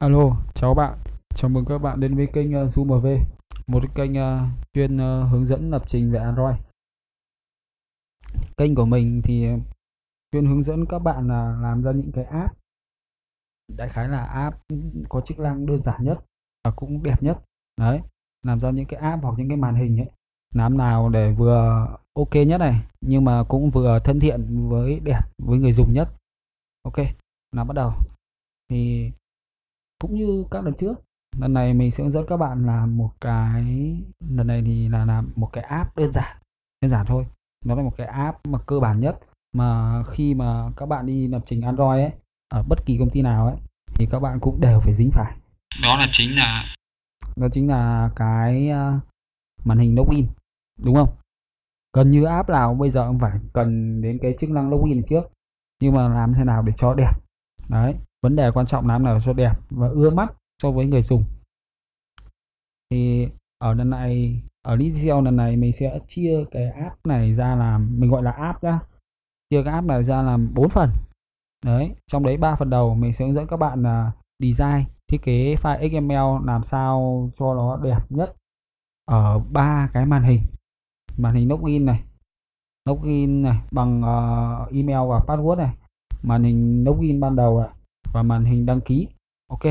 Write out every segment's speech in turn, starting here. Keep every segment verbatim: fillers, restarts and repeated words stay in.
Alo, chào bạn. Chào mừng các bạn đến với kênh uh, Zoom em vê, một cái kênh uh, chuyên uh, hướng dẫn lập trình về Android. Kênh của mình thì uh, chuyên hướng dẫn các bạn là làm ra những cái app, đại khái là app có chức năng đơn giản nhất và cũng đẹp nhất. Đấy, làm ra những cái app hoặc những cái màn hình ấy, làm nào để vừa ok nhất này, nhưng mà cũng vừa thân thiện với đẹp với người dùng nhất. Ok, nào bắt đầu. Thì cũng như các lần trước, lần này mình sẽ hướng dẫn các bạn làm một cái lần này thì là làm một cái app đơn giản đơn giản thôi. Nó là một cái app mà cơ bản nhất mà khi mà các bạn đi lập trình Android ấy, ở bất kỳ công ty nào ấy, thì các bạn cũng đều phải dính phải. Đó là chính là đó chính là cái uh, màn hình login, đúng không? Gần như app nào bây giờ cũng phải cần đến cái chức năng login trước, nhưng mà làm thế nào để cho đẹp. Đấy, vấn đề quan trọng làm nào cho đẹp và ưa mắt so với người dùng. Thì ở lần này, ở video lần này mình sẽ chia cái app này ra làm, mình gọi là app nhá, chia cái app này ra làm bốn phần. Đấy, trong đấy ba phần đầu mình sẽ hướng dẫn các bạn là design, thiết kế file ích em lờ làm sao cho nó đẹp nhất ở ba cái màn hình. Màn hình login này, login này bằng uh, email và password này, màn hình login ban đầu này, và màn hình đăng ký. Ok.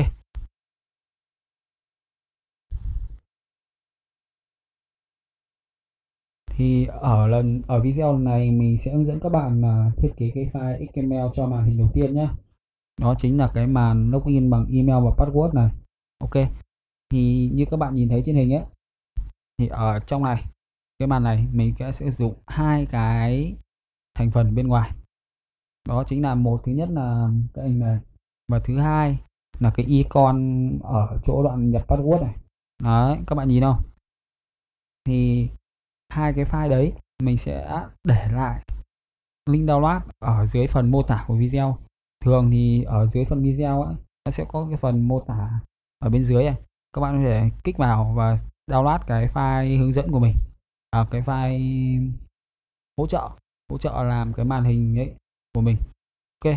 Thì ở lần ở video này mình sẽ hướng dẫn các bạn là thiết kế cái file ích em lờ cho màn hình đầu tiên nhé. Đó chính là cái màn login bằng email và password này. Ok. Thì như các bạn nhìn thấy trên hình ấy, thì ở trong này, cái màn này mình sẽ sử dụng hai cái thành phần bên ngoài. Đó chính là một, thứ nhất là cái hình này, và thứ hai là cái icon ở chỗ đoạn nhập password này. Đấy, các bạn nhìn không? Thì hai cái file đấy mình sẽ để lại link download ở dưới phần mô tả của video. Thường thì ở dưới phần video ấy, nó sẽ có cái phần mô tả ở bên dưới này. Các bạn có thể kích vào và download cái file hướng dẫn của mình, à, cái file hỗ trợ hỗ trợ làm cái màn hình ấy của mình. Ok.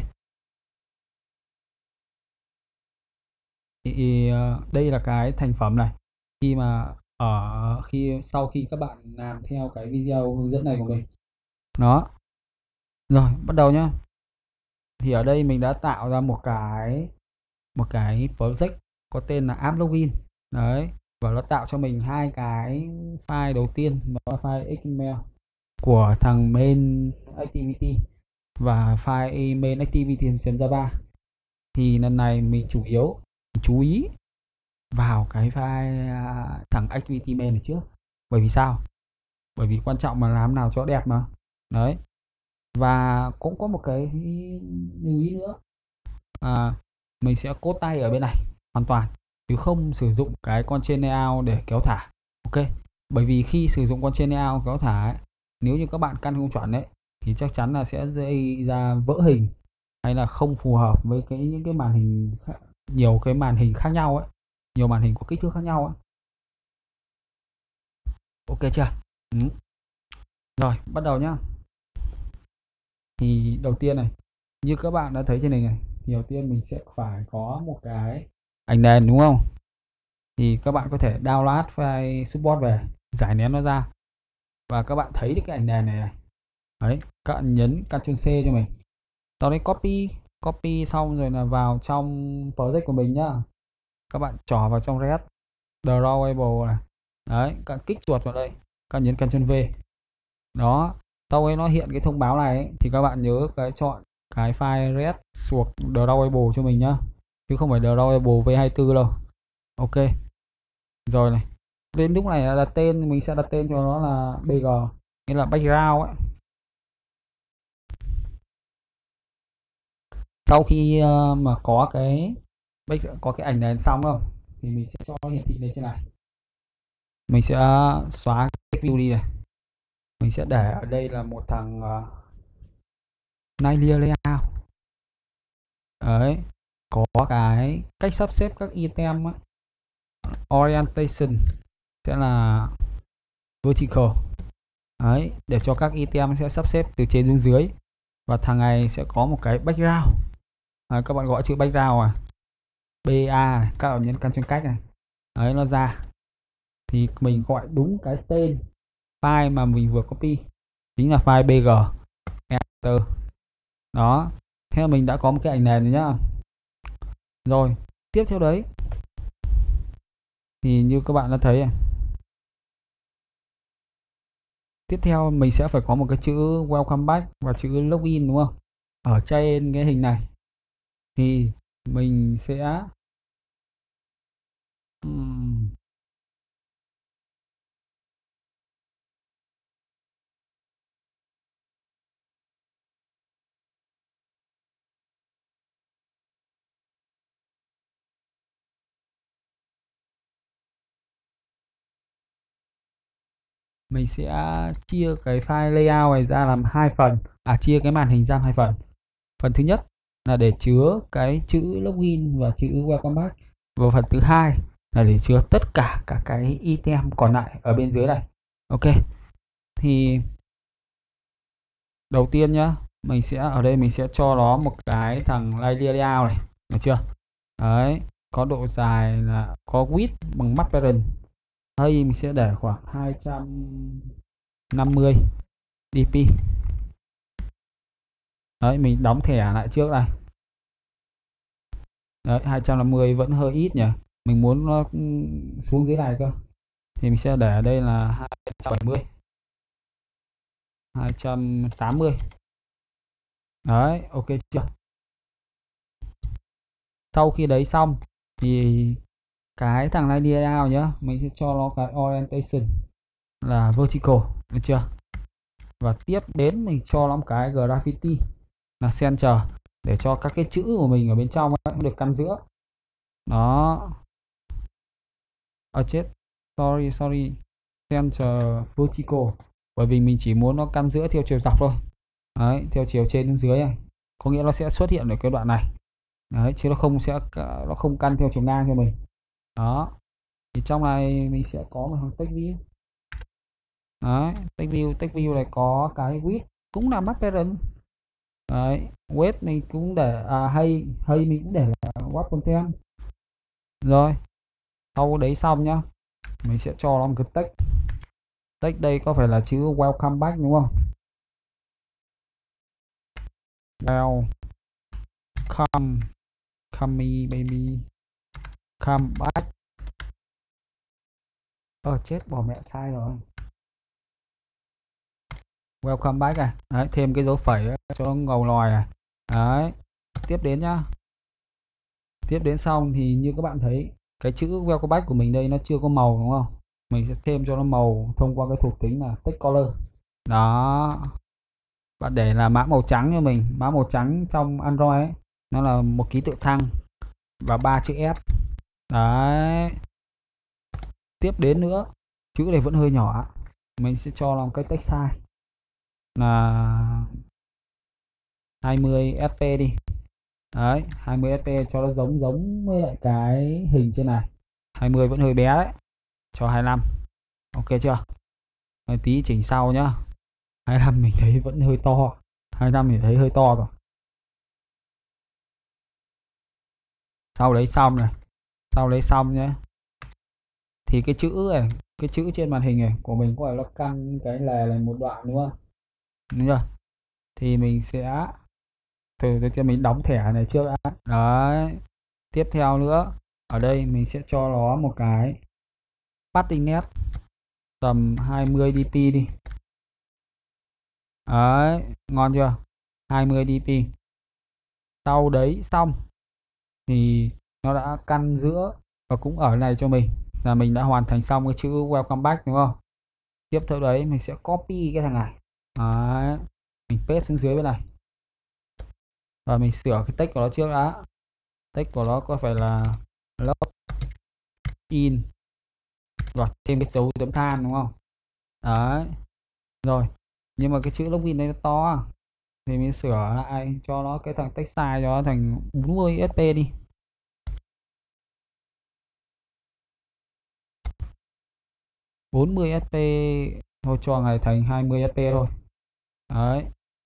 Thì uh, đây là cái thành phẩm này. Khi mà ở khi sau khi các bạn làm theo cái video hướng dẫn này của mình, đó, rồi bắt đầu nhá. Thì ở đây mình đã tạo ra một cái một cái project có tên là app login. Đấy, và nó tạo cho mình hai cái file. Đầu tiên nó là file ích em lờ của thằng main activity và file main activity.java. Thì lần này mình chủ yếu mình chú ý vào cái file à, thằng activity main này trước. Bởi vì sao? Bởi vì quan trọng mà làm nào cho đẹp mà. Đấy. Và cũng có một cái lưu ý nữa, à, mình sẽ code tay ở bên này hoàn toàn, chứ không sử dụng cái con chain layout để kéo thả. Ok. Bởi vì khi sử dụng con chain layout kéo thả ấy, nếu như các bạn căn không chuẩn đấy, thì chắc chắn là sẽ gây ra vỡ hình, hay là không phù hợp với cái những cái màn hình khác, nhiều cái màn hình khác nhau ấy, nhiều màn hình có kích thước khác nhau ấy. Ok chưa? Ừ. Rồi bắt đầu nhá. Thì đầu tiên này, như các bạn đã thấy trên này này, thì đầu tiên mình sẽ phải có một cái ảnh nền, đúng không? Thì các bạn có thể download file support về, giải nén nó ra, và các bạn thấy được cái ảnh nền này này. Đấy, các bạn nhấn Ctrl C cho mình. Sau đấy copy, copy xong rồi là vào trong project của mình nhá. Các bạn trỏ vào trong red drawable này. Đấy, các bạn kích chuột vào đây, các bạn nhấn Ctrl V. Đó, sau ấy nó hiện cái thông báo này ấy, thì các bạn nhớ cái chọn cái file red suộc drawable cho mình nhá, chứ không phải drawable v hai mươi tư đâu. Ok. Rồi này, đến lúc này là đặt tên, mình sẽ đặt tên cho nó là bê giê, nghĩa là background ấy. Sau khi uh, mà có cái có cái ảnh nền xong không, thì mình sẽ cho nó hiển thị lên trên này. Mình sẽ xóa cái view đi này, mình sẽ để ở đây là một thằng uh, Nailia layout. Đấy, có cái cách sắp xếp các item ấy. Orientation sẽ là vertical. Đấy, để cho các item sẽ sắp xếp từ trên xuống dưới. Và thằng này sẽ có một cái background. À, các bạn gọi chữ background à. bê a này, các bạn nhấn căn trên cách này. Đấy, nó ra. Thì mình gọi đúng cái tên file mà mình vừa copy, chính là file bg. Enter. Đó. Thế là mình đã có một cái ảnh nền rồi nhá. Rồi, tiếp theo đấy thì như các bạn đã thấy này. Tiếp theo mình sẽ phải có một cái chữ welcome back và chữ login đúng không? Ở trên cái hình này thì mình sẽ um, mình sẽ chia cái file layout này ra làm hai phần, à chia cái màn hình ra hai phần. Phần thứ nhất là để chứa cái chữ login và chữ welcome back, và phần thứ hai là để chứa tất cả các cái item còn lại ở bên dưới này. Ok, thì đầu tiên nhá, mình sẽ ở đây mình sẽ cho nó một cái thằng layout này, được chưa? Đấy, có độ dài là có width bằng mắt parent. Đây mình sẽ để khoảng hai trăm năm mươi dp. Đấy, mình đóng thẻ lại trước này. Đấy, hai trăm năm mươi vẫn hơi ít nhỉ. Mình muốn nó xuống dưới này cơ. Thì mình sẽ để ở đây là hai trăm bảy mươi. hai trăm tám mươi. Đấy, ok chưa? Sau khi đấy xong thì cái thằng layout nhá, mình sẽ cho nó cái orientation là vertical, được chưa? Và tiếp đến mình cho nó một cái graffiti là center để cho các cái chữ của mình ở bên trong ấy, được căn giữa. Đó. Ở chết. Sorry sorry. Center vertical. Bởi vì mình chỉ muốn nó căn giữa theo chiều dọc thôi. Đấy, theo chiều trên xuống dưới này. Có nghĩa nó sẽ xuất hiện ở cái đoạn này. Đấy, chứ nó không sẽ nó không căn theo chiều ngang cho mình. Đó. Thì trong này mình sẽ có một thằng text view. Đấy, text view, text view này có cái width cũng là map parent. Đấy, weight mình cũng để à, hay hay mình cũng để là what content. Rồi, sau đấy xong nhá, mình sẽ cho nó một cái text. Text đây có phải là chữ welcome back đúng không? Welcome, come me baby, come back. Ờ chết, bỏ mẹ sai rồi. Welcome back này. Đấy, thêm cái dấu phẩy ấy, cho nó ngầu lòi này. Đấy, tiếp đến nhá. Tiếp đến xong thì như các bạn thấy cái chữ welcome back của mình đây nó chưa có màu đúng không? Mình sẽ thêm cho nó màu thông qua cái thuộc tính là text color. Đó. Bạn để là mã màu trắng cho mình. Mã màu trắng trong Android ấy, nó là một ký tự thăng và ba chữ S. Đấy. Tiếp đến nữa, chữ này vẫn hơi nhỏ. Mình sẽ cho làm cái text size là hai mươi ép pê đi. Đấy, hai mươi ép pê cho nó giống giống với lại cái hình trên này. hai mươi vẫn hơi bé đấy. Cho hai mươi lăm. Ok chưa? Rồi tí chỉnh sau nhá. hai mươi lăm mình thấy vẫn hơi to. hai mươi lăm mình thấy hơi to rồi. Sau đấy xong này. Sau đấy xong nhé. Thì cái chữ này, cái chữ trên màn hình này của mình có phải nó căng cái lề này một đoạn đúng không? Đúng chưa? Thì mình sẽ từ từ cho mình đóng thẻ này trước đã. Đấy. Tiếp theo nữa, ở đây mình sẽ cho nó một cái padding net tầm hai mươi dp đi. Đấy, ngon chưa? hai mươi dp. Sau đấy xong thì nó đã căn giữa và cũng ở này cho mình, là mình đã hoàn thành xong cái chữ welcome back đúng không? Tiếp theo đấy mình sẽ copy cái thằng này. Đấy, mình paste xuống dưới bên này. Và mình sửa cái text của nó trước đã. Text của nó có phải là login và thêm cái dấu chấm than đúng không? Đấy. Rồi, nhưng mà cái chữ login này nó to thì mình sửa lại cho nó cái thằng text size cho nó thành bốn mươi ép pê đi. bốn mươi ép pê thôi, cho ngày thành hai mươi ép pê thôi. Đấy.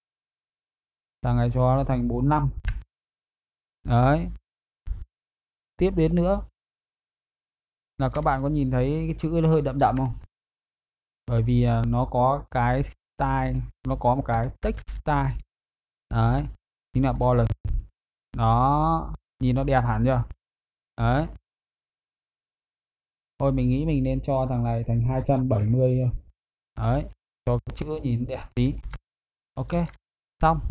Thằng này cho nó thành bốn mươi lăm. Đấy. Tiếp đến nữa là các bạn có nhìn thấy cái chữ nó hơi đậm đậm không? Bởi vì à, nó có cái style, nó có một cái text style. Đấy, chính là border. Đó, nhìn nó đẹp hẳn chưa? Đấy. Thôi mình nghĩ mình nên cho thằng này thành hai trăm bảy mươi thôi. Đấy, cho cái chữ nhìn đẹp tí. Ok, xong.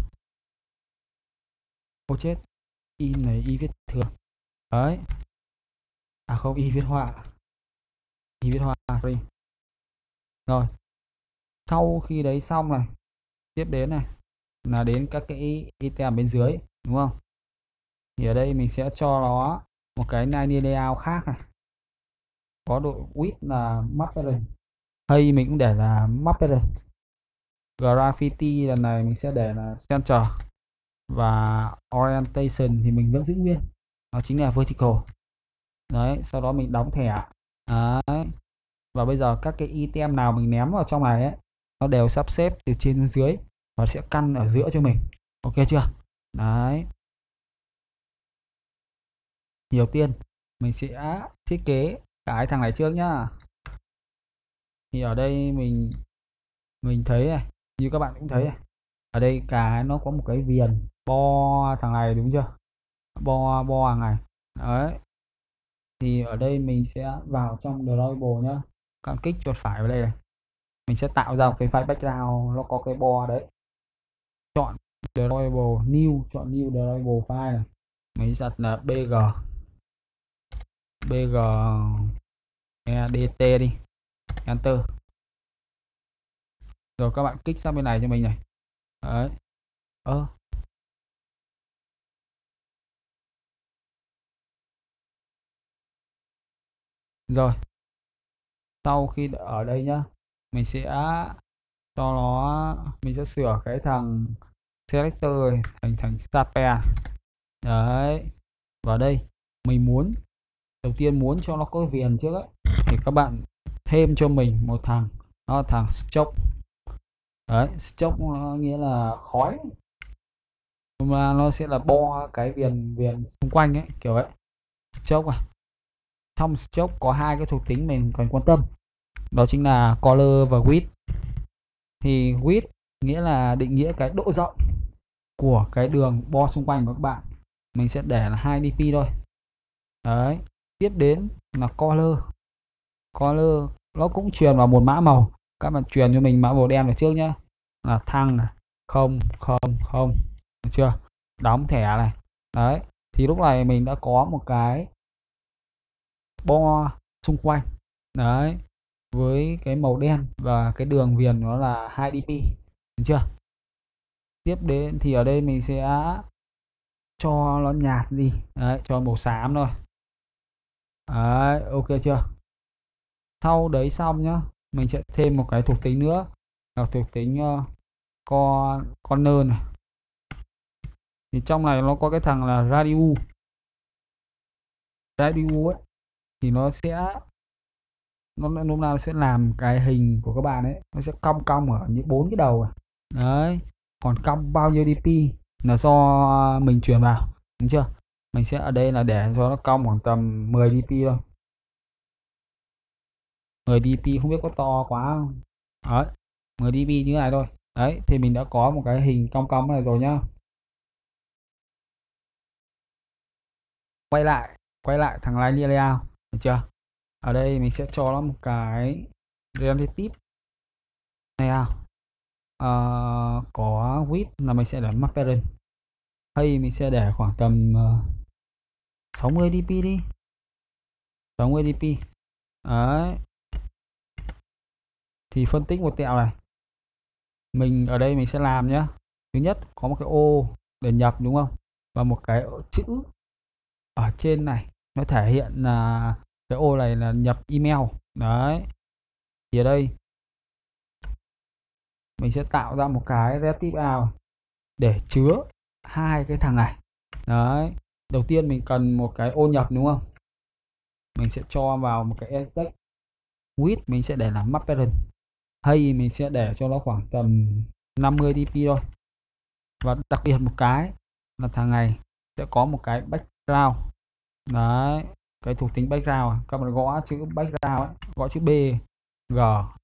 Ô chết, in này y viết thường. Đấy. À không, y viết hoa. Y viết hoa, sorry. Rồi, sau khi đấy xong này, tiếp đến này là đến các cái item bên dưới, đúng không? Thì ở đây mình sẽ cho nó một cái line layout khác này. Có độ width là Markparent. Hay mình cũng để là Markparent. Graffiti lần này mình sẽ để là center. Và orientation thì mình vẫn giữ nguyên. Nó chính là vertical. Đấy, sau đó mình đóng thẻ. Đấy. Và bây giờ các cái item nào mình ném vào trong này ấy, nó đều sắp xếp từ trên xuống dưới và sẽ căn ở giữa cho mình. Ok chưa? Đấy. Thì đầu tiên mình sẽ thiết kế cái thằng này trước nhá. Thì ở đây mình mình thấy này, như các bạn cũng thấy này, ở đây cái nó có một cái viền bo thằng này đúng chưa? Bo bo thằng này. Đấy. Thì ở đây mình sẽ vào trong drawable nhá. Các bạn kích chuột phải vào đây này. Mình sẽ tạo ra một cái file background nó có cái bo đấy. Chọn drawable new, chọn new drawable file này. Mình sẽ đặt là bg bg edt đi, enter. Rồi các bạn kích sang bên này cho mình này. Đấy. Ơ. Rồi. Sau khi ở đây nhá, mình sẽ cho nó, mình sẽ sửa cái thằng selector thành thành stapler. Đấy. Vào đây mình muốn, đầu tiên muốn cho nó có viền trước ấy, thì các bạn thêm cho mình một thằng, nó là thằng stroke. Đấy, stroke nó nghĩa là khói, mà nó sẽ là bo cái viền viền xung quanh ấy, kiểu ấy. Stroke à. Trong stroke có hai cái thuộc tính mình cần quan tâm, đó chính là color và width. Thì width nghĩa là định nghĩa cái độ rộng của cái đường bo xung quanh của các bạn, mình sẽ để là hai dp thôi. Đấy. Tiếp đến là color. Color nó cũng truyền vào một mã màu, các bạn truyền cho mình mã màu đen vào trước nhá, là thăng này không không không, được chưa? Đóng thẻ này. Đấy, thì lúc này mình đã có một cái bo xung quanh. Đấy, với cái màu đen và cái đường viền nó là hai dp, được chưa? Tiếp đến thì ở đây mình sẽ cho nó nhạt đi. Đấy, cho màu xám thôi. Đấy, ok chưa? Sau đấy xong nhá, mình sẽ thêm một cái thuộc tính nữa là thuộc tính uh, con corner này. Thì trong này nó có cái thằng là radius. Radius ấy thì nó sẽ nó lúc nào sẽ làm cái hình của các bạn ấy, nó sẽ cong cong ở những bốn cái đầu này. Đấy, còn cong bao nhiêu dp là do mình chuyển vào, đúng chưa? Mình sẽ ở đây là để cho nó cong khoảng tầm mười dp thôi. mười dp không biết có to quá không? Đấy, mười dp như thế này thôi. Đấy, thì mình đã có một cái hình cong cong này rồi nhá. Quay lại, quay lại thằng line layout, được chưa? Ở đây mình sẽ cho nó một cái relative layout. Uh, có width là mình sẽ để Markparent. Hay mình sẽ để khoảng tầm uh, sáu mươi dp đi. sáu mươi dp. Đấy. Thì phân tích một tẹo này. Mình ở đây mình sẽ làm nhá. Thứ nhất có một cái ô để nhập đúng không? Và một cái chữ ở trên này nó thể hiện là cái ô này là nhập email. Đấy. Thì ở đây mình sẽ tạo ra một cái relative out để chứa hai cái thằng này. Đấy. Đầu tiên mình cần một cái ô nhập đúng không? Mình sẽ cho vào một cái index. Width mình sẽ để là Markparent. Hay mình sẽ để cho nó khoảng tầm năm mươi dp thôi. Và đặc biệt một cái là thằng này sẽ có một cái background Đấy, cái thuộc tính background các bạn gõ chữ background ấy, gõ chữ B G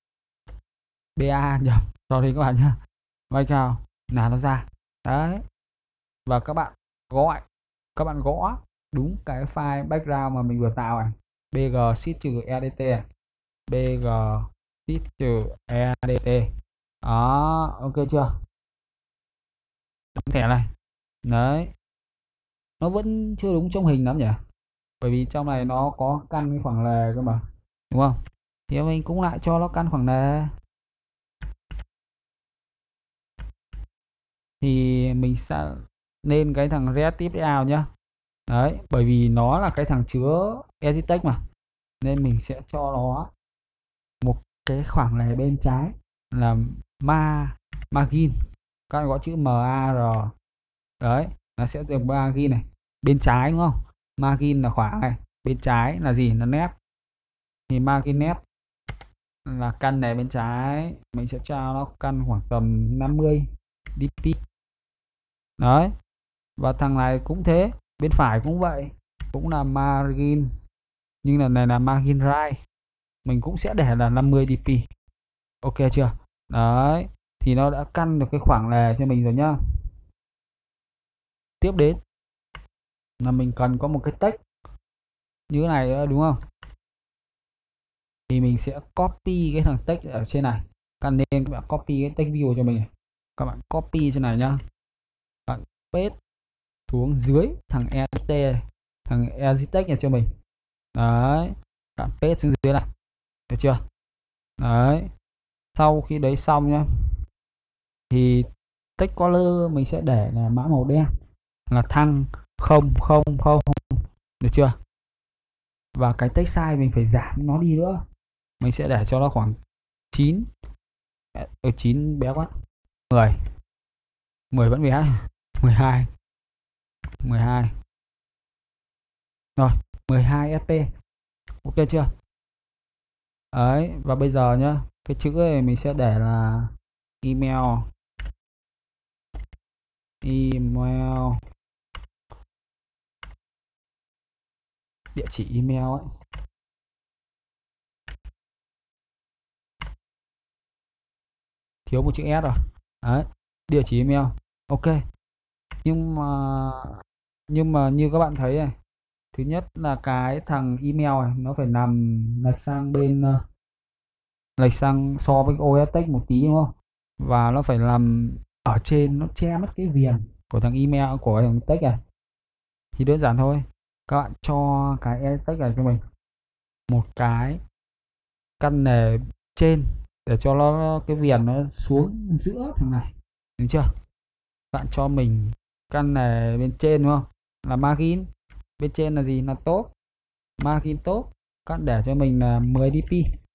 ba nhầm, sorry các bạn nhá, background là nó ra. Đấy, và các bạn gọi các bạn gõ đúng cái file background mà mình vừa tạo này, bg shift trừ edt, bg shift trừ edt. Đó, ok chưa? Đóng thẻ này. Đấy, nó vẫn chưa đúng trong hình lắm nhỉ, bởi vì trong này nó có căn cái khoảng lề cơ mà, đúng không? Thì mình cũng lại cho nó căn khoảng lề, thì mình sẽ lên cái thằng reactive layout nhá. Đấy, bởi vì nó là cái thằng chứa edit text mà, nên mình sẽ cho nó một cái khoảng lề bên trái là ma margin, các bạn gõ chữ M A R. Đấy, nó sẽ được margin này bên trái, đúng không? Margin là khoảng này, bên trái là gì? Là nét. Thì margin nét là căn này bên trái, mình sẽ cho nó căn khoảng tầm năm mươi dp. Đấy, và thằng này cũng thế, bên phải cũng vậy, cũng là margin, nhưng là này là margin right, mình cũng sẽ để là năm mươi dp. Ok chưa? Đấy, thì nó đã căn được cái khoảng lề cho mình rồi nhá. Tiếp đến là mình cần có một cái text như thế này nữa, đúng không? Thì mình sẽ copy cái thằng text ở trên này. Các nên các bạn copy cái text view cho mình này. Các bạn copy trên này nhá. Các bạn paste xuống dưới thằng edit, thằng edit text này cho mình. Đấy, các bạn paste xuống dưới này. Được chưa? Đấy. Sau khi đấy xong nhá, thì text color mình sẽ để là mã màu đen, là thăng không không không, được chưa? Và cái text size mình phải giảm nó đi nữa, mình sẽ để cho nó khoảng chín, ở chín bé quá, mười, mười vẫn bé, mười hai, mười hai, rồi mười hai sp. Ok chưa? Đấy, và bây giờ nhá, cái chữ này mình sẽ để là email, email, địa chỉ email ấy. Thiếu một chữ S rồi. Đấy, địa chỉ email. Ok. Nhưng mà nhưng mà như các bạn thấy này, thứ nhất là cái thằng email này nó phải nằm lệch sang bên, lệch sang so với o ét text một tí, đúng không? Và nó phải nằm ở trên, nó che mất cái viền của thằng email, của thằng text này. Thì đơn giản thôi, các bạn cho cái edit text này cho mình một cái căn nề trên, để cho nó cái viền nó xuống giữa thằng này, được chưa? Bạn cho mình căn nề bên trên, đúng không? Là margin, bên trên là gì? Là top, margin top, các bạn để cho mình là mười dp.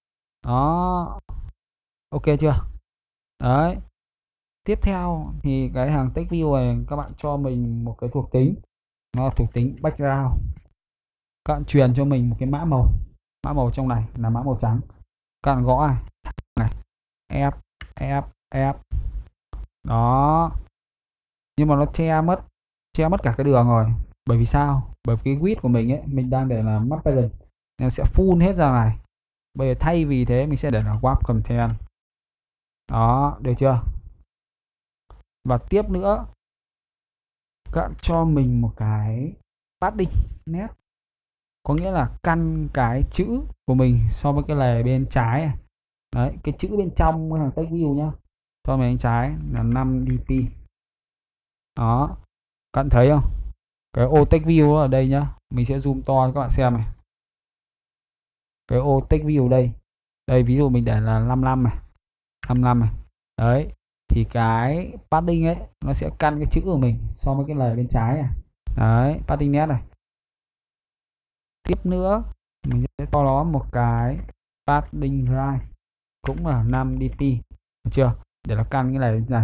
Đó, ok chưa? Đấy, tiếp theo thì cái hàng text view này các bạn cho mình một cái thuộc tính, nó là thuộc tính background. Các bạn truyền cho mình một cái mã màu, mã màu trong này là mã màu trắng. Các bạn gõ này, này f f f. Đó, nhưng mà nó che mất che mất cả cái đường rồi. Bởi vì sao? Bởi vì cái width của mình ấy, mình đang để là map parent, nên sẽ full hết ra này. Bây giờ thay vì thế mình sẽ để là wrap content. Đó, được chưa? Và tiếp nữa, các bạn cho mình một cái padding nét, có nghĩa là căn cái chữ của mình so với cái lề bên trái này. Đấy, cái chữ bên trong cái thằng text view nhá, so với bên trái là năm dp. Đó, các bạn thấy không? Cái ô text view ở đây nhá, mình sẽ zoom to cho các bạn xem này. Cái ô text view đây, đây ví dụ mình để là năm mươi lăm này, năm mươi lăm này. Đấy, thì cái padding ấy nó sẽ căn cái chữ của mình so với cái lề bên trái này. Đấy, padding nét này. Tiếp nữa, mình sẽ cho nó một cái padding right, cũng là năm dp, được chưa? Để nó căn cái này này.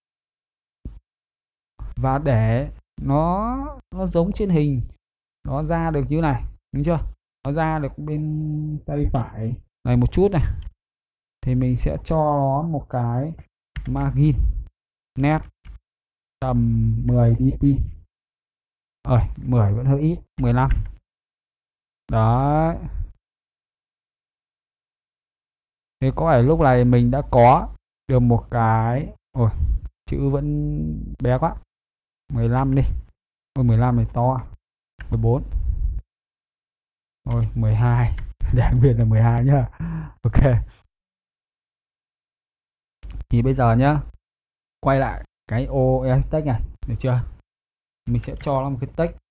Và để nó nó giống trên hình, nó ra được như này, đúng chưa? Nó ra được bên tay phải này một chút này, thì mình sẽ cho nó một cái margin nét tầm mười dp. Rồi, mười vẫn hơi ít, mười lăm. Đấy. Thế có phải lúc này mình đã có được một cái, ôi chữ vẫn bé quá, mười lăm đi. Ôi mười lăm này to. mười bốn. Ôi mười hai. Đặc biệt là mười hai nhá. Ok. Thì bây giờ nhá, quay lại cái ô e text này, được chưa? Mình sẽ cho nó một cái text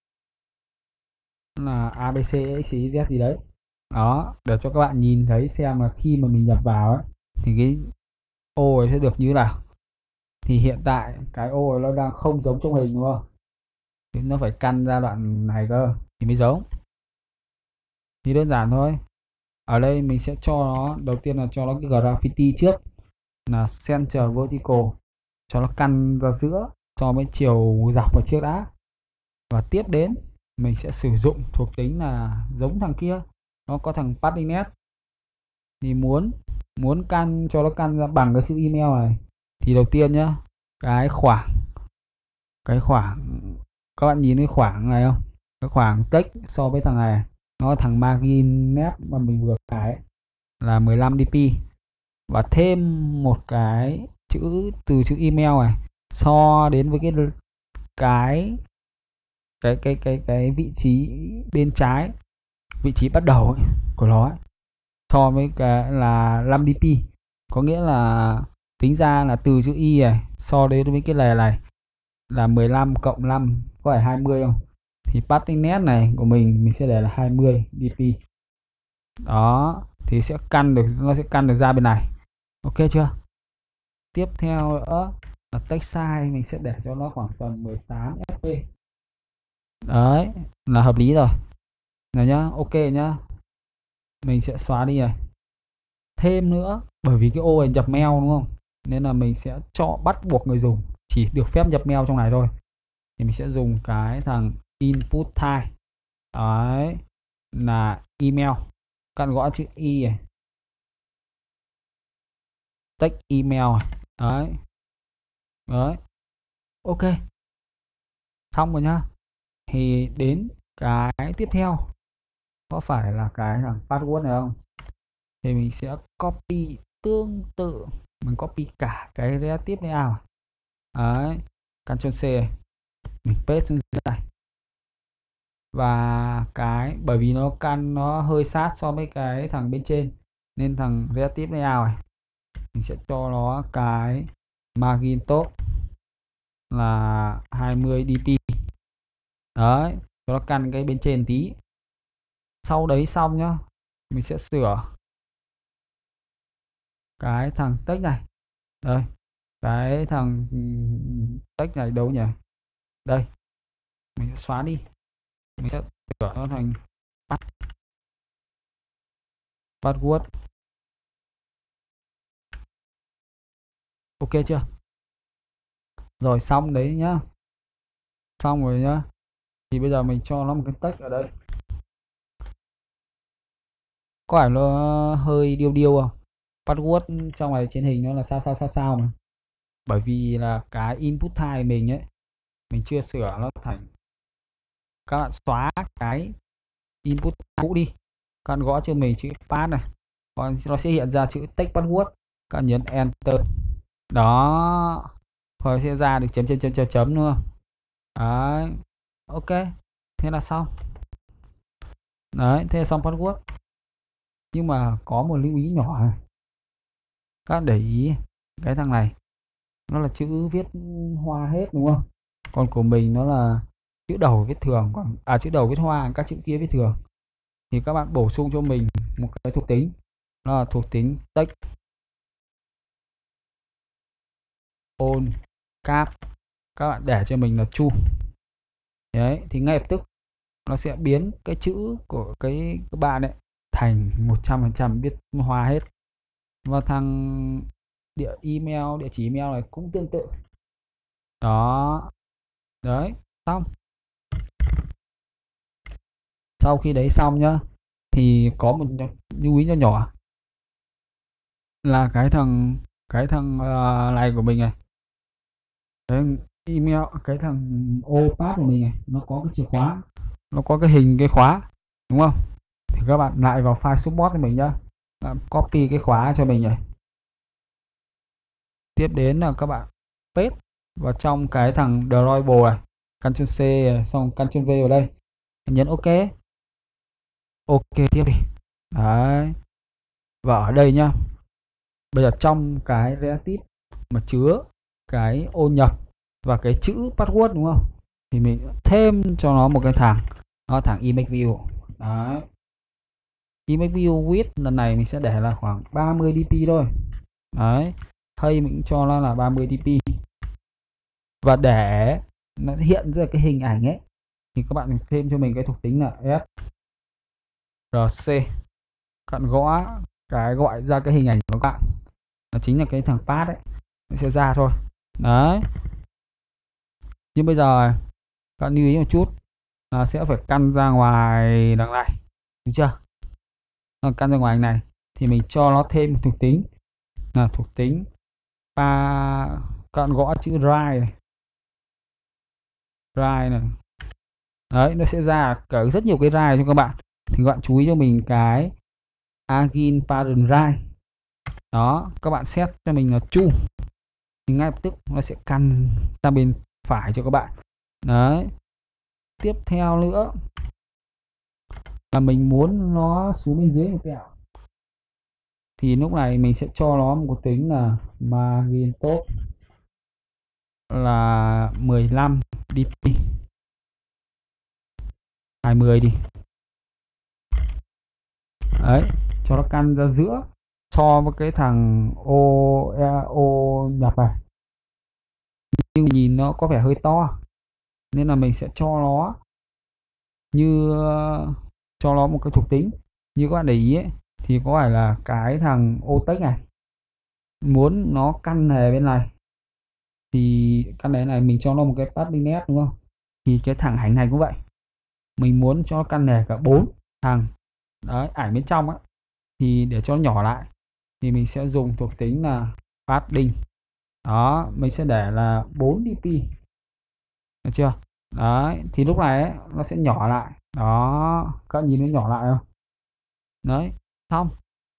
là a bê xê ích i dét gì đấy. Đó, để cho các bạn nhìn thấy xem là khi mà mình nhập vào ấy thì cái ô ấy sẽ được như thế nào. Thì hiện tại cái ô ấy nó đang không giống trong hình đúng không? Thì nó phải căn ra đoạn này cơ thì mới giống. Thì đơn giản thôi. Ở đây mình sẽ cho nó, đầu tiên là cho nó cái graffiti trước là center vertical, cho nó căn ra giữa so với chiều dọc ở trước đã. Và tiếp đến mình sẽ sử dụng thuộc tính là giống thằng kia, nó có thằng patinet. Thì muốn muốn căn cho nó căn ra bằng cái chữ email này thì đầu tiên nhá, cái khoảng cái khoảng các bạn nhìn cái khoảng này không, cái khoảng text so với thằng này, nó thằng margin nét mà mình vừa cái là mười lăm dp, và thêm một cái chữ từ chữ email này so đến với cái cái cái cái cái cái vị trí bên trái, vị trí bắt đầu ấy, của nó ấy, so với cái là năm dp, có nghĩa là tính ra là từ chữ y này so đến với cái này này là mười lăm cộng năm có phải hai mươi không, thì patinet này của mình mình sẽ để là hai mươi dp. Đó thì sẽ căn được, nó sẽ căn được ra bên này. Ok chưa? Tiếp theo nữa là text size mình sẽ để cho nó khoảng tầm mười tám ép pê. Đấy là hợp lý rồi này nhá. Ok nhá, mình sẽ xóa đi này. Thêm nữa, bởi vì cái ô này nhập mail đúng không, nên là mình sẽ cho bắt buộc người dùng chỉ được phép nhập mail trong này thôi. Thì mình sẽ dùng cái thằng input type, đấy là email, căn gõ chữ y này, text email này. Đấy đấy, ok, xong rồi nhá. Thì đến cái tiếp theo có phải là cái thằng password này không, thì mình sẽ copy tương tự, mình copy cả cái reactive layout. Đấy, Ctrl C này, mình paste xuống dưới này. Và cái bởi vì nó căn nó hơi sát so với cái thằng bên trên nên thằng reactive layout này mình sẽ cho nó cái margin top là hai mươi dp. Đấy, cho nó căn cái bên trên tí. Sau đấy xong nhá, mình sẽ sửa cái thằng text này. Đây, cái thằng text này đâu nhỉ? Đây, mình sẽ xóa đi, mình sẽ sửa nó thành password. Ok chưa? Rồi xong đấy nhá, xong rồi nhá. Thì bây giờ mình cho nó một cái text ở đây, có phải nó hơi điêu điêu không? Password trong này trên hình nó là sao sao sao sao mà, bởi vì là cái input type mình ấy mình chưa sửa nó thành. Các bạn xóa cái input cũ đi, các bạn gõ cho mình chữ pass này, còn nó sẽ hiện ra chữ text password, các bạn nhấn enter. Đó, rồi sẽ ra được chấm chấm chấm chấm chấm nữa. Đấy, ok, thế là xong. Đấy, thế là xong password. Nhưng mà có một lưu ý nhỏ này, các bạn để ý cái thằng này nó là chữ viết hoa hết đúng không, còn của mình nó là chữ đầu viết thường, còn à chữ đầu viết hoa, các chữ kia viết thường. Thì các bạn bổ sung cho mình một cái thuộc tính, nó là thuộc tính text on cap, các bạn để cho mình là true. Đấy thì ngay lập tức nó sẽ biến cái chữ của cái các bạn ấy thành một trăm phần trăm viết hoa hết. Và thằng địa email, địa chỉ email này cũng tương tự. Đó, đấy, xong. Sau khi đấy xong nhá, thì có một lưu ý nhỏ nhỏ là cái thằng cái thằng uh, này của mình này, đấy, email, cái thằng ô pass của mình này nó có cái chìa khóa, nó có cái hình cái khóa. đúng không? Thì các bạn lại vào file support cho mình nhá, copy cái khóa cho mình này. Tiếp đến là các bạn paste vào trong cái thằng drawable này, Ctrl C xong Ctrl V vào đây, nhấn OK. OK tiếp đi. Đấy. Và ở đây nhá, bây giờ trong cái reactive mà chứa cái ô nhập và cái chữ password đúng không, thì mình thêm cho nó một cái thằng, nó thằng image view. Đấy, image view width lần này mình sẽ để là khoảng ba mươi dpi thôi. Đấy, hay mình cho nó là ba mươi dpi. Và để nó hiện ra cái hình ảnh ấy thì các bạn thêm cho mình cái thuộc tính là src, các bạn gõ cái gọi ra cái hình ảnh của các bạn, nó chính là cái thằng path ấy, nó sẽ ra thôi. Đấy, nhưng bây giờ các bạn lưu ý một chút là sẽ phải căn ra ngoài đằng này, đúng chưa? Nó căn ra ngoài này thì mình cho nó thêm một thuộc tính là thuộc tính pa, các bạn gõ chữ dry này, dry này. Đấy, nó sẽ ra cả rất nhiều cái dry cho các bạn, thì các bạn chú ý cho mình cái agin parent dry. Đó, các bạn set cho mình là true thì ngay lập tức nó sẽ căn sang bên phải cho các bạn. Đấy, tiếp theo nữa là mình muốn nó xuống bên dưới một tẹo thì lúc này mình sẽ cho nó một tính là margin top là mười lăm dpi, hai mươi đi. Đấy, cho nó căn ra giữa so với cái thằng ô ô nhập này, nhưng nhìn nó có vẻ hơi to nên là mình sẽ cho nó như cho nó một cái thuộc tính như các bạn để ý ấy, thì có phải là cái thằng ô text này muốn nó căn này bên này thì căn này này mình cho nó một cái padding net đúng không, thì cái thằng ảnh này cũng vậy, mình muốn cho căn này cả bốn thằng đấy ảnh bên trong ấy, thì để cho nó nhỏ lại thì mình sẽ dùng thuộc tính là padding. Đó, mình sẽ để là bốn dpi, được chưa? Đấy, thì lúc này ấy, nó sẽ nhỏ lại. Đó, các bạn nhìn nó nhỏ lại không? Đấy, xong.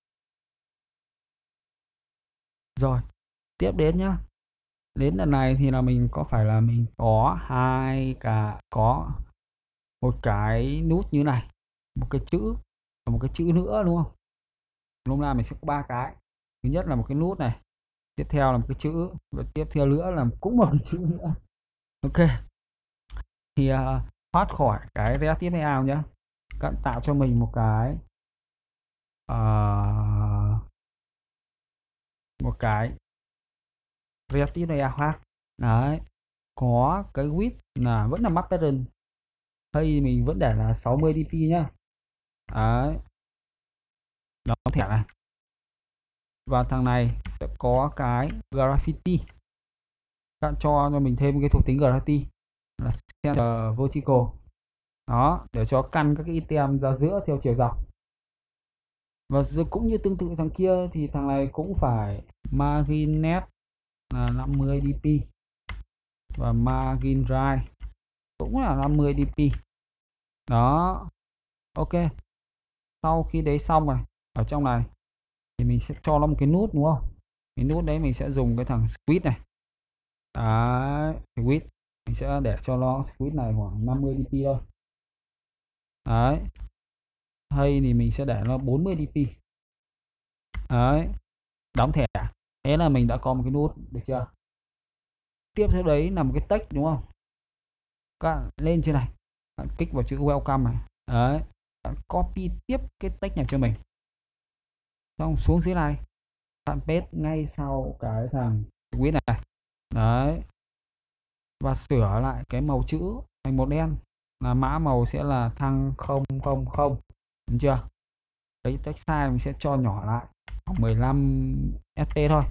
Rồi, tiếp đến nhá. Đến lần này thì là mình có phải là mình có hai cả có một cái nút như này, một cái chữ và một cái chữ nữa đúng không? Lúc nào mình sẽ có ba cái. Thứ nhất là một cái nút này, tiếp theo là một cái chữ và tiếp theo nữa là cũng một cái chữ nữa. Ok. Thì uh, thoát khỏi cái reactive layout nhá. Các bạn tạo cho mình một cái uh, một cái reactive layout khác. Đấy, có cái width là vẫn là map pattern, hay mình vẫn để là sáu mươi dpi nhá. Đấy, đóng thẻ này, và thằng này sẽ có cái graffiti, các bạn cho cho mình thêm cái thuộc tính graffiti là center vertical. Đó, để cho căn các cái item ra giữa theo chiều dọc. Và cũng như tương tự thằng kia thì thằng này cũng phải margin net là năm mươi dpi và margin right cũng là năm mươi dpi. Đó, ok. Sau khi đấy xong rồi, ở trong này thì mình sẽ cho nó một cái nút đúng không? Cái nút đấy mình sẽ dùng cái thằng switch này. Đấy, switch mình sẽ để cho nó switch này khoảng năm mươi dpi thôi. Đấy, hay thì mình sẽ để nó bốn mươi dpi. Đấy, đóng thẻ. Thế là mình đã có một cái nút, được chưa? Tiếp theo đấy là một cái text đúng không? Các bạn lên trên này, các bạn kích vào chữ welcome này. Đấy, các bạn copy tiếp cái text này cho mình. Xong xuống dưới này, các bạn paste ngay sau cái thằng switch này. Đấy, và sửa lại cái màu chữ thành màu đen, là mã màu sẽ là thăng không không không, đúng chưa? Cái text size mình sẽ cho nhỏ lại khoảng mười lăm ép pê thôi.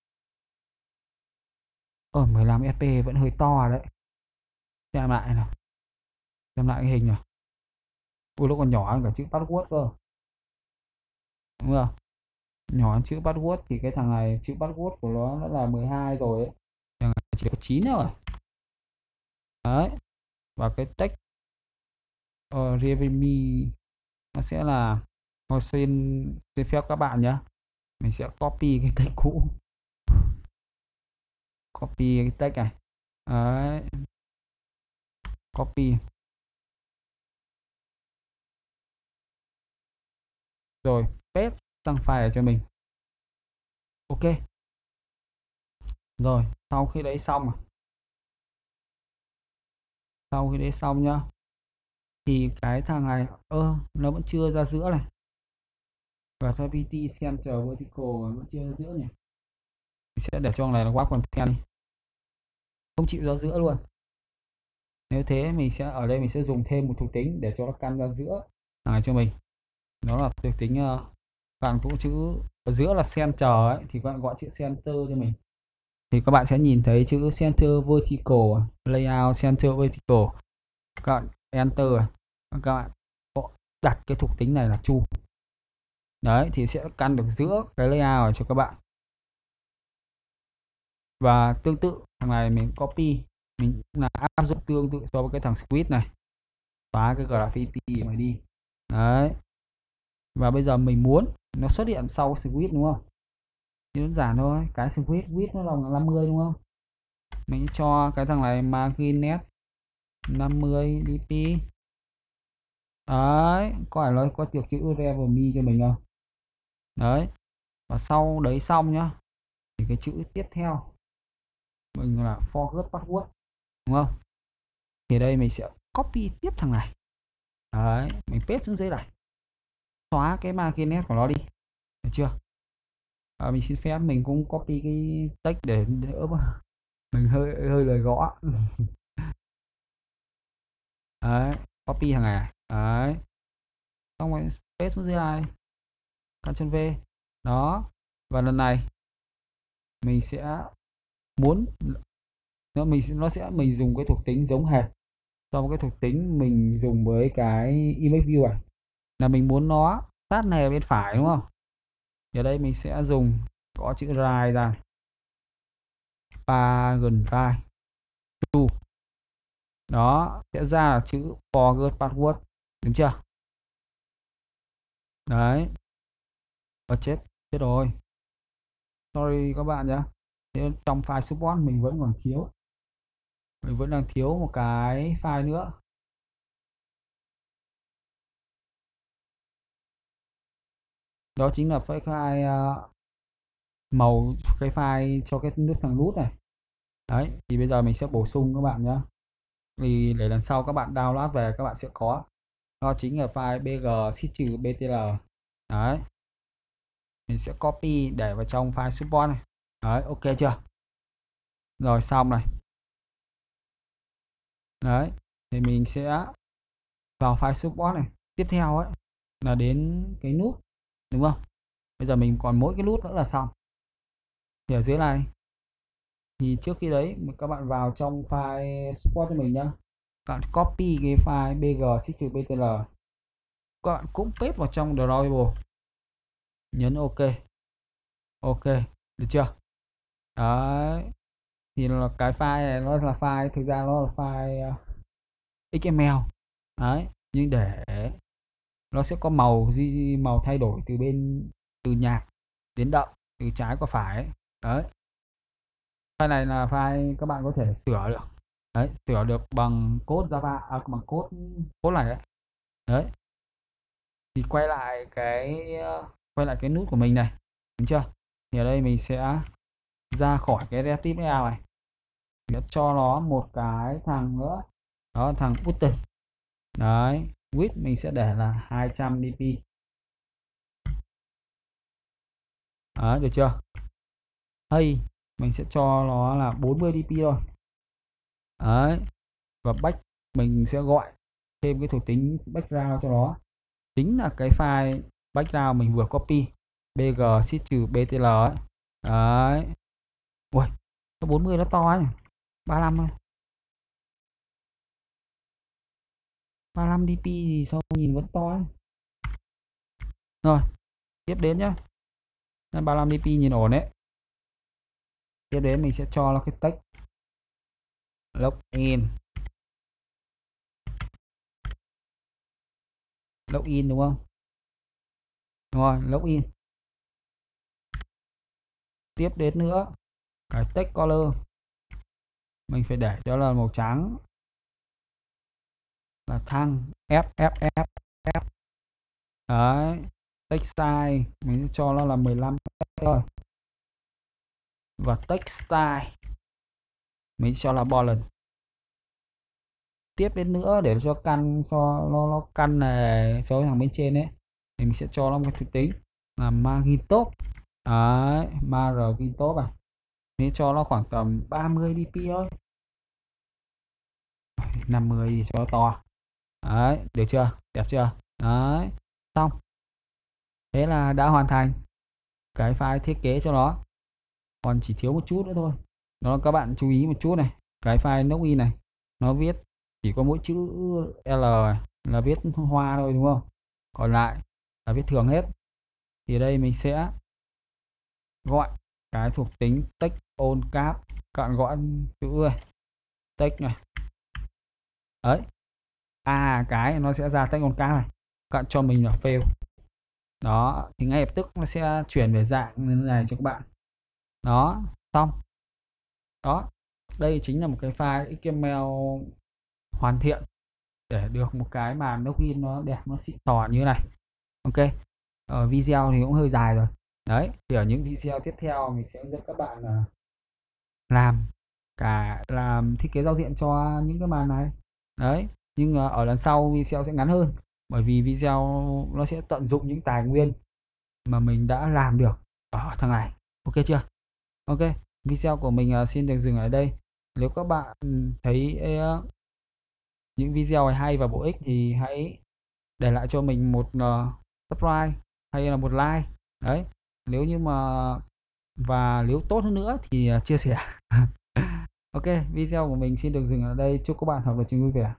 Ở mười lăm ép pê vẫn hơi to đấy. Xem lại nào, xem lại cái hình nào. Ui, nó còn nhỏ hơn cả chữ password cơ, đúng không? Nhỏ hơn chữ password thì cái thằng này chữ password của nó nó là mười hai rồi ấy, thằng này chỉ có chín thôi. Đấy, và cái text uh, readme nó sẽ là, tôi xin xin phép các bạn nhé, mình sẽ copy cái text cũ, copy cái text này. Đấy. Copy. Rồi paste sang file cho mình. Ok. Rồi, sau khi đấy xong sau khi đấy xong nhá, thì cái thằng này ơ nó vẫn chưa ra giữa này, và gravity center vertical vẫn chưa ra giữa nhỉ. Mình sẽ để cho thằng này nó quá content đi, không chịu ra giữa luôn. Nếu thế mình sẽ ở đây mình sẽ dùng thêm một thuộc tính để cho nó căn ra giữa thằng này cho mình. Đó là thuộc tính uh, bạn cũng chữ ở giữa là center ấy, thì các bạn gọi chữ center cho mình. Thì các bạn sẽ nhìn thấy chữ center vertical, layout center vertical. Các bạn enter, các bạn đặt cái thuộc tính này là true. Đấy thì sẽ căn được giữa cái layout này cho các bạn. Và tương tự thằng này mình copy, mình là áp dụng tương tự so với cái thằng squid này, xóa cái graffiti này đi. Đấy. Và bây giờ mình muốn nó xuất hiện sau squid đúng không? Thì đơn giản thôi, cái squid width nó là năm mươi đúng không? Mình cho cái thằng này margin năm mươi dp. Đấy, có phải nó có được chữ revel me cho mình không? Đấy. Và sau đấy xong nhá, thì cái chữ tiếp theo mình là forgot password đúng không? Thì đây mình sẽ copy tiếp thằng này. Đấy, mình paste xuống dưới này, xóa cái margin của nó đi, được chưa? À, mình xin phép mình cũng copy cái text để đỡ mà mình hơi hơi lời gõ. Đấy, copy thằng này. Đấy, xong rồi paste xuống dưới này, Ctrl V. Đó, và lần này mình sẽ muốn nó mình nó sẽ mình dùng cái thuộc tính giống hệt so với cái thuộc tính mình dùng với cái image view này, là mình muốn nó sát này bên phải đúng không? Ở đây mình sẽ dùng có chữ right ra, pagan right to. Đó sẽ ra là chữ forget password, đúng chưa? Đấy. Ờ chết chết rồi, sorry các bạn nhé. Thế trong file support mình vẫn còn thiếu, mình vẫn đang thiếu một cái file nữa. Đó chính là cái file uh, màu, cái file cho cái nước thằng nút này. Đấy thì bây giờ mình sẽ bổ sung các bạn nhé, vì để lần sau các bạn download về các bạn sẽ có. Đó chính là file bg xít trừ btl. Đấy, mình sẽ copy để vào trong file support này. Đấy, ok chưa? Rồi xong này. Đấy, thì mình sẽ vào file support này. Tiếp theo ấy là đến cái nút, đúng không? Bây giờ mình còn mỗi cái nút nữa là xong. Thì ở dưới này thì trước khi đấy các bạn vào trong file support cho mình nhá, các bạn copy cái file bg xít trừ btl, các bạn cũng paste vào trong drawable, nhấn ok. Ok, được chưa? Đấy, thì là cái file này nó là file, thực ra nó là file uh, ích em eo. Đấy, nhưng để nó sẽ có màu di màu thay đổi từ bên, từ nhạt đến đậm, từ trái qua phải ấy. Đấy, file này là file các bạn có thể sửa được. Đấy, sửa được bằng code Java, à, bằng code code này đấy. Đấy, thì quay lại cái uh, quay lại cái nút của mình này, đúng chưa? Thì ở đây mình sẽ ra khỏi cái reactive layout này, sẽ cho nó một cái thằng nữa, đó thằng button. Đấy, width mình sẽ để là hai trăm dp. Đấy, được chưa? Hay mình sẽ cho nó là bốn mươi dp thôi. Đấy, và back mình sẽ gọi thêm cái thuộc tính background cho nó, chính là cái file background mình vừa copy, bg xít trừ btl ấy. Đấy, ui, cái bốn mươi nó to ấy, ba mươi lăm thôi, ba mươi lăm dp thì sao nhìn vẫn to ấy. Rồi, tiếp đến nhá, ba mươi lăm dp nhìn ổn đấy. Tiếp đến mình sẽ cho nó cái text login. login đúng không? Đúng rồi, login. Tiếp đến nữa, cái text color mình phải để cho là màu trắng, là thăng F F F F. Đấy, text size mình sẽ cho nó là mười lăm thôi. Và text style mình cho là boolean. Tiếp đến nữa để cho căn cho nó nó căn này số thằng bên trên ấy thì mình sẽ cho nó một thuộc tính là margin top. Đấy, margin top à, mình cho nó khoảng tầm ba mươi dpi thôi, năm mươi thì cho to. Đấy, được chưa, đẹp chưa? Đấy, xong. Thế là đã hoàn thành cái file thiết kế cho nó. Còn chỉ thiếu một chút nữa thôi, đó là các bạn chú ý một chút này, cái file login này nó viết chỉ có mỗi chữ L là viết hoa thôi đúng không, còn lại là viết thường hết. Thì ở đây mình sẽ gọi cái thuộc tính text on cap, các bạn gọi chữ này text này ấy, à cái nó sẽ ra text on cap này, các bạn cho mình là fail. Đó thì ngay lập tức nó sẽ chuyển về dạng như này cho các bạn. Đó, xong. Đó, đây chính là một cái file ích em eo hoàn thiện để được một cái màn login nó đẹp, nó xịn sò như thế này. Ok, ở video thì cũng hơi dài rồi. Đấy, thì ở những video tiếp theo mình sẽ hướng dẫn các bạn là làm cả làm thiết kế giao diện cho những cái màn này. Đấy, nhưng ở lần sau video sẽ ngắn hơn, bởi vì video nó sẽ tận dụng những tài nguyên mà mình đã làm được ở thằng này. Ok chưa? Ok, video của mình xin được dừng ở đây. Nếu các bạn thấy uh, những video này hay và bổ ích thì hãy để lại cho mình một uh, subscribe hay là một like. Đấy, nếu như mà và nếu tốt hơn nữa thì uh, chia sẻ. Ok, video của mình xin được dừng ở đây. Chúc các bạn học được chương vui vẻ.